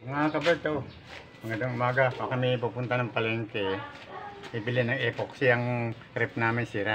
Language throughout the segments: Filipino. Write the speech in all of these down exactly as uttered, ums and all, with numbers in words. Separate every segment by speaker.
Speaker 1: Mga kaberto, magandang umaga. Pa kami pupunta ng palengke. Bibili ng epoxy ang rep namin sira.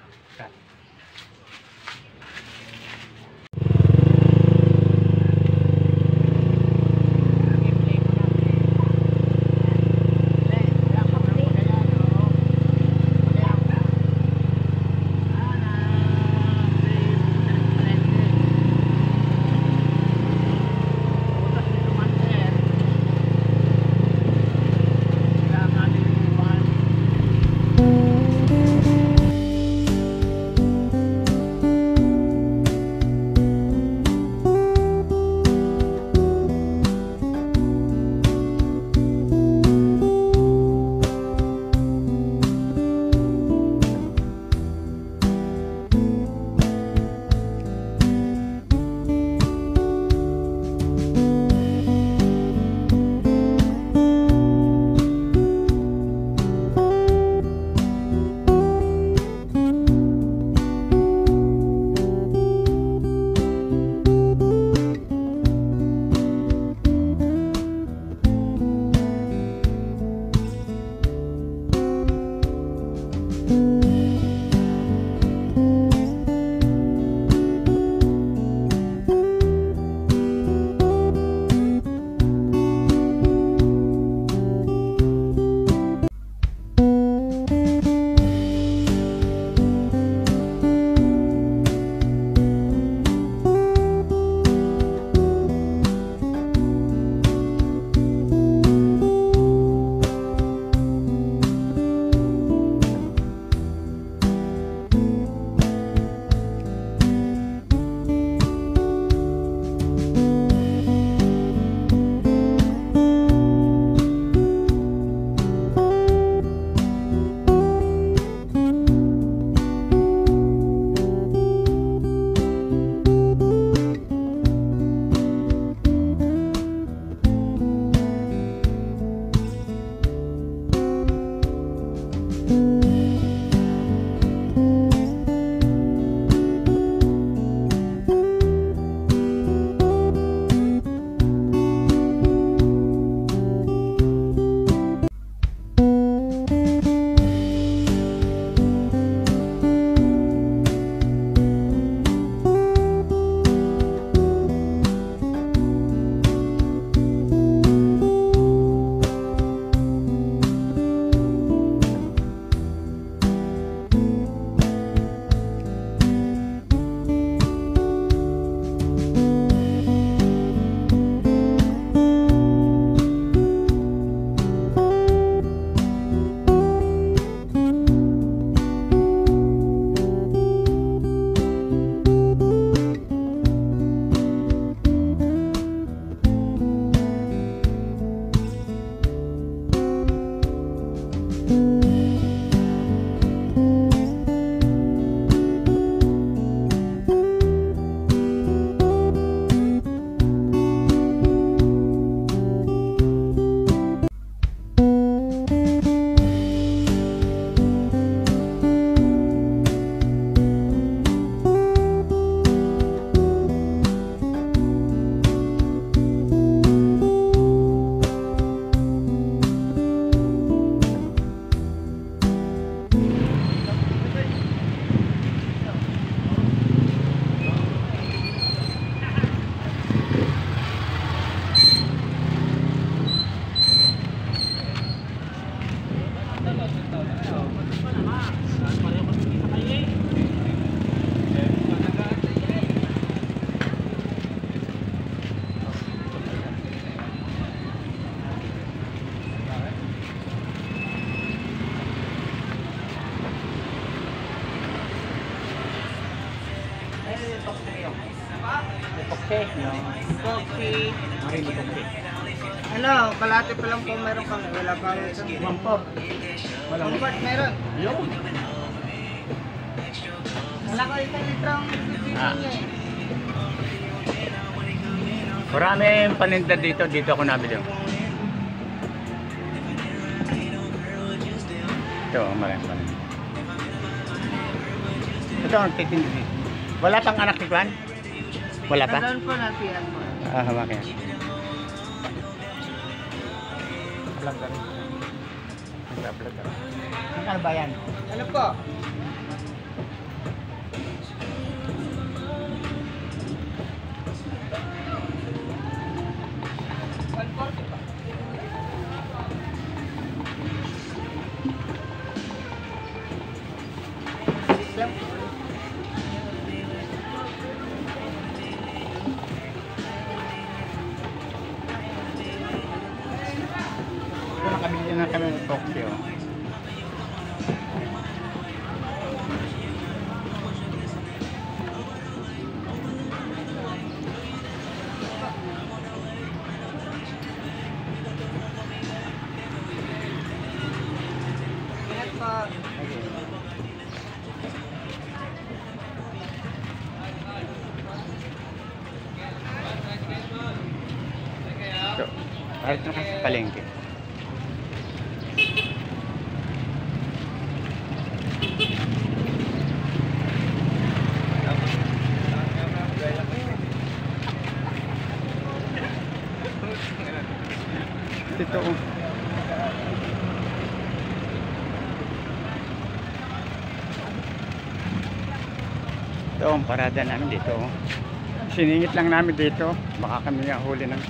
Speaker 2: Okay. Coffee.
Speaker 1: Okay.
Speaker 2: Ano, kalate pa lang po meron kang wala pang
Speaker 1: Mampor. Wala.
Speaker 2: Comfort meron.
Speaker 1: Yun.
Speaker 2: Wala ko isang litrong bibili
Speaker 1: Ah.
Speaker 2: niya eh.
Speaker 1: Maraming paninda dito. Dito ako nabili. Ito, maraming paninda. Ito ang titinda dito. Wala pang anak ni Juan? Wala pa?
Speaker 2: Nandun po natin po.
Speaker 1: Ah, hawakin. Nag-vlog ka rin. Nag-vlog ka rin. Ano ba yan?
Speaker 2: Ano po? one forty pa. Six lang.
Speaker 1: Ito nakabili na kami ng Tokyo.
Speaker 2: Ingat po.
Speaker 1: So, kahit na kasi palengke. Dito oh. Ito ang parada namin dito oh. Siningit lang namin dito. Baka kami nga huli ng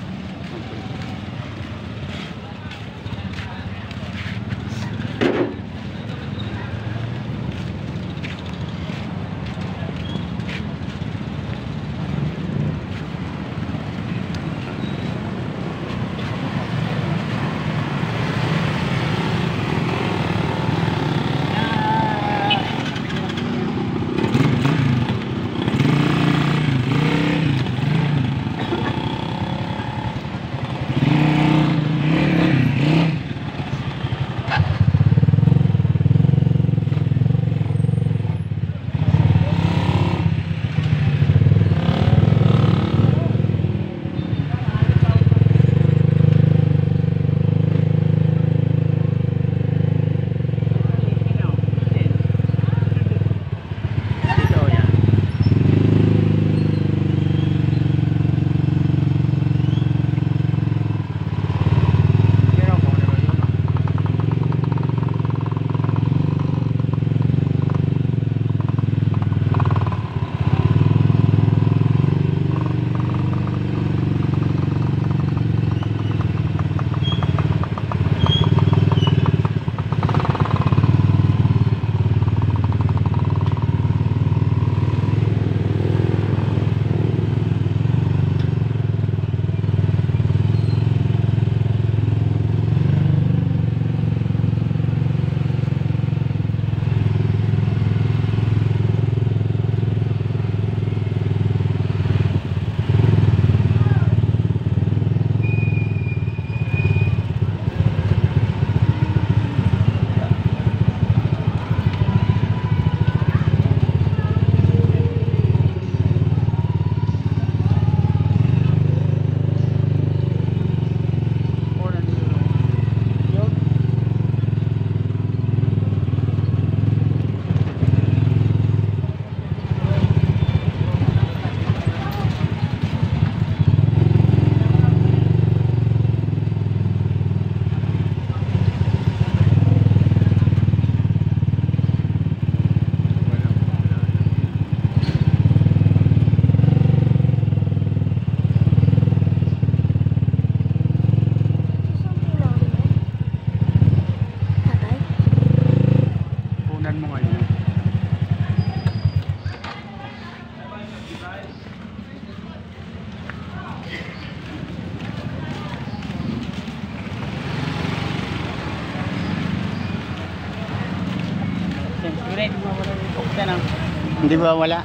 Speaker 1: Hindi ba wala?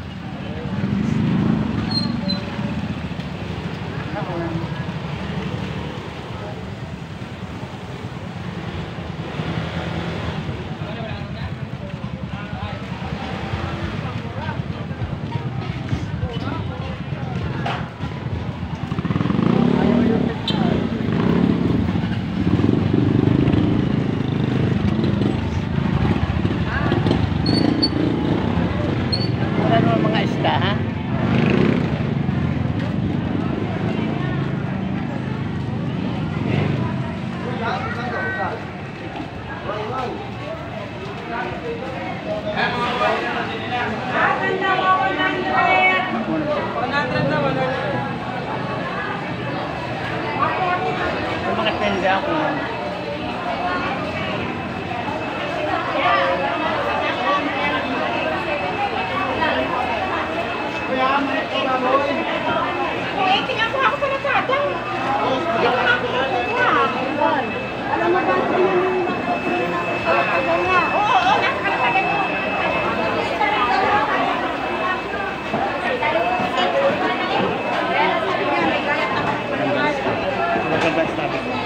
Speaker 1: Wala naman mga Yung mga tenda ako.
Speaker 3: Eh, tingnan mo ako sa Lazada. Hindi ko nakukuha. Alam mo ba kung yung nakakagawa niya? Oo, oo, nasa kalatagan mo.
Speaker 1: Maganda sabi ko.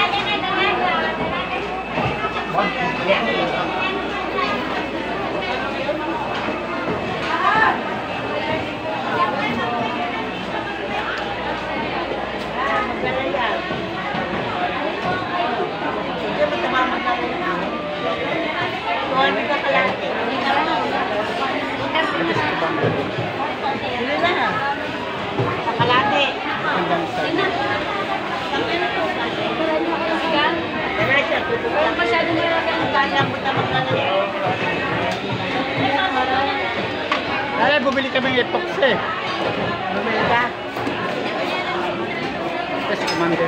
Speaker 3: Kalate.
Speaker 1: Magandang sabi.
Speaker 3: Wala masyado nilagay ang kaya mo tamang kalate.
Speaker 1: Ay, bumili kami ng epoxy.
Speaker 3: Bumili ka?
Speaker 1: Yes, Commander.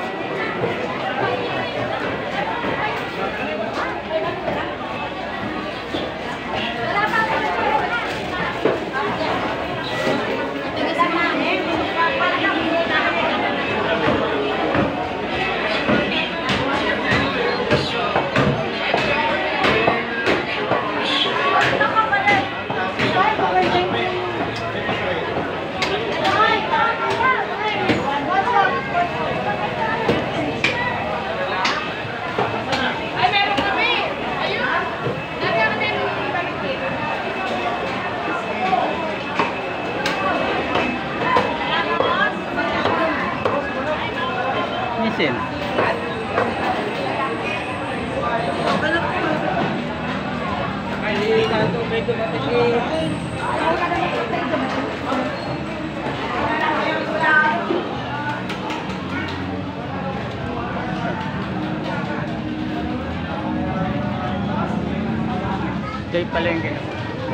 Speaker 1: Misin. Kay palengke na.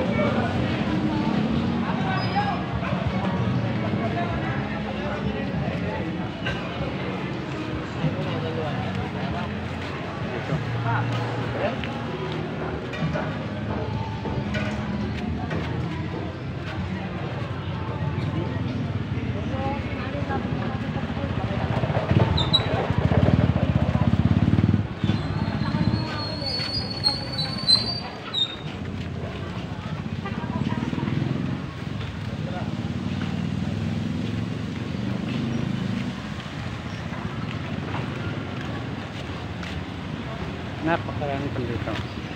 Speaker 1: Napakarami pang dito.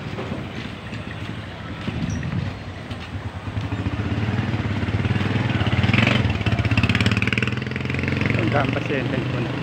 Speaker 1: Ang daan pasyente po na.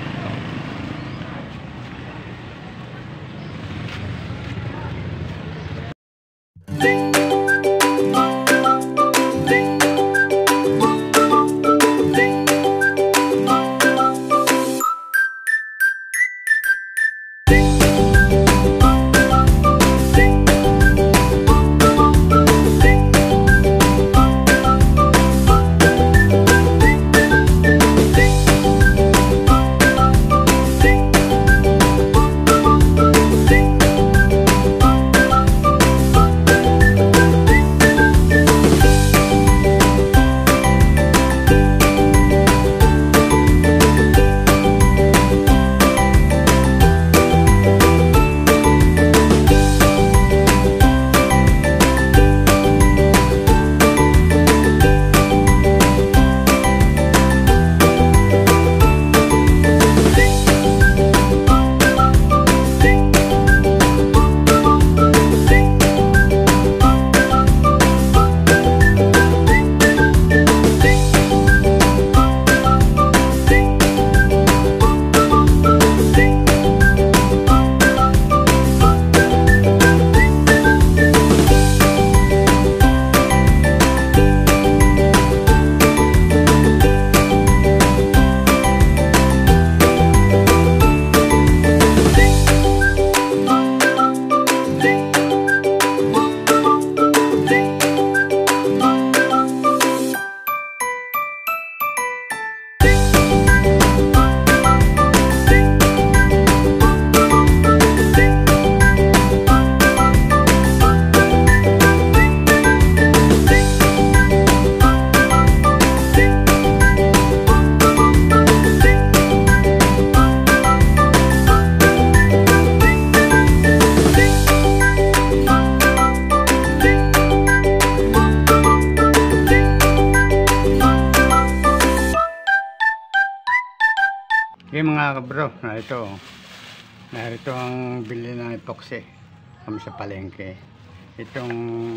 Speaker 1: mga kabro, na ito. Narito ang bili ng epoxy kami sa palengke. Itong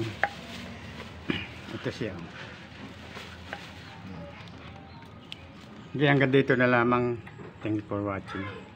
Speaker 1: ito siya. Hindi, hanggang dito na lamang. Thank you for watching.